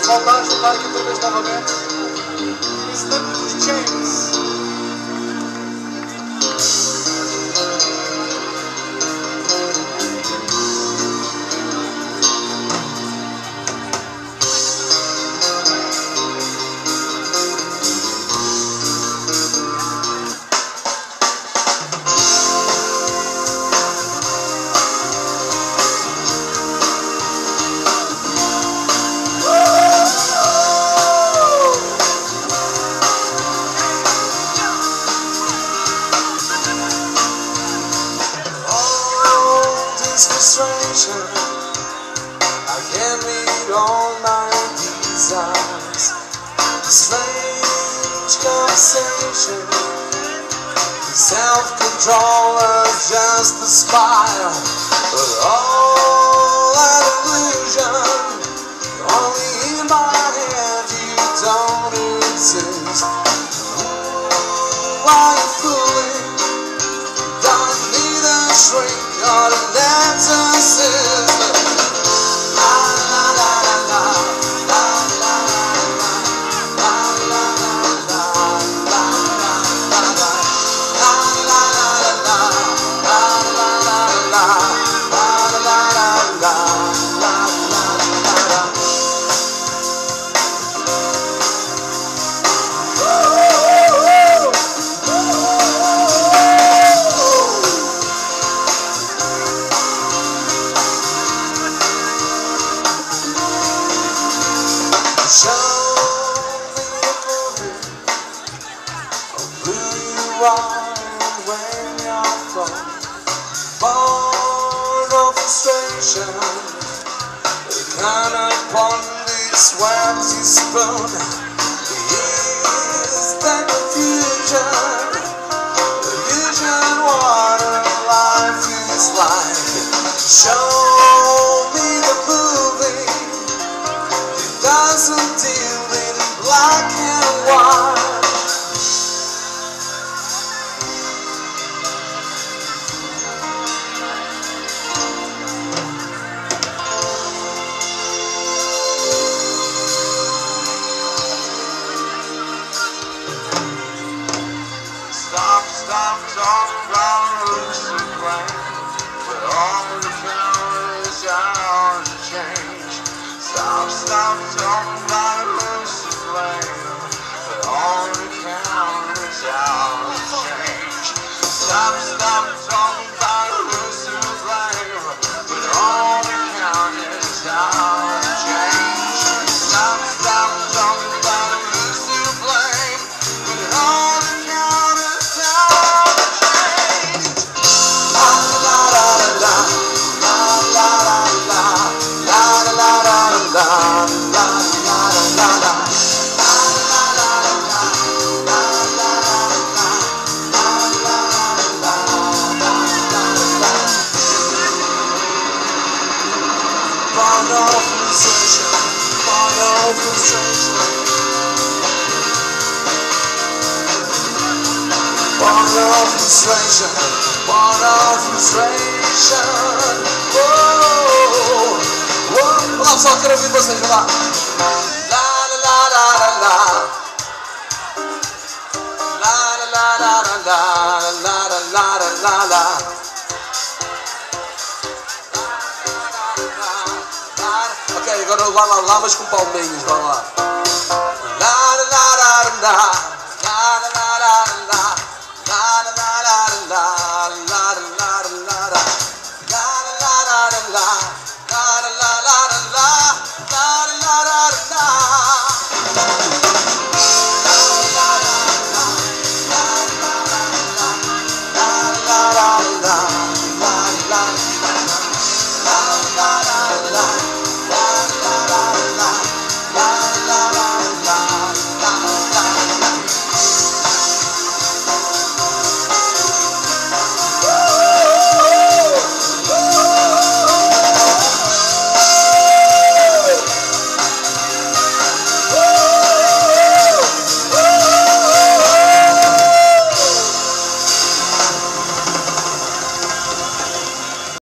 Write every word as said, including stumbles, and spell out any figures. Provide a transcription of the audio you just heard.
voltar a juntar aqui outra vez novamente. Slip dos James. Frustration, I can't meet all my desires. Strange conversation, self-control is just a spire, but all an illusion. Only in my head you don't exist. Why you fooling? Don't need a shrink. You're an exorcist. La la la la la, la la la la, la la la la, la la la la, la la la la, la la la la, la la la la. Show me a movie of who you are and where you're from. Born of frustration, the kind of bondage swells you spoon. Is that confusion, illusion what a life is like. Show me the movie. Doesn't deal in black and white. Stop, stop talking about lucid flame, but all the counters are to change. Stop, stop talking about a lucid flame, but all the counters are to change. Stop, stop talking about a lucid flame, but all the counters are to change. Stop, stop talking about a lucid flame, but all the counters are to change. La la la la la, la la la la, la la la la. La la la la la, la la la la, la la la la, la la la la. Born of frustration, born of frustration, born of frustration, born of frustration. Whoa, whoa. Olá pessoal, quero ouvir vocês, vamos lá. La la la la la la, la la la la la, la la la la la. Ok, agora lá lá lá, mas com palminhos, vamos lá.